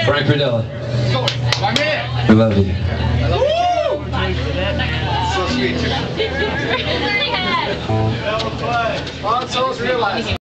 Frank Riddell. We love you. So sweet. Oh, it's always realized.